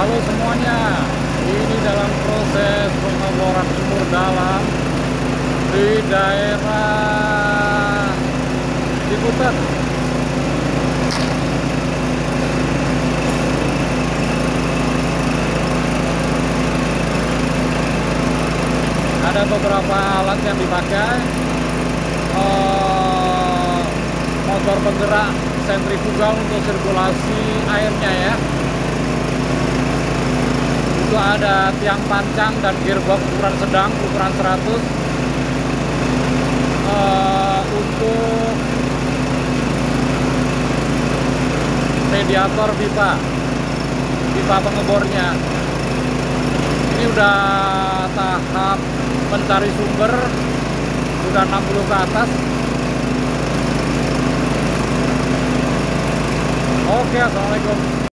Halo semuanya, ini dalam proses pengeboran sumur dalam di daerah Ciputat. Ada beberapa alat yang dipakai, motor penggerak sentrifugal untuk sirkulasi airnya ya. Itu ada tiang pancang dan gearbox ukuran sedang, ukuran 100. Untuk radiator pipa pengebornya. Ini udah tahap mencari sumber, sudah 60 ke atas. Oke, assalamualaikum.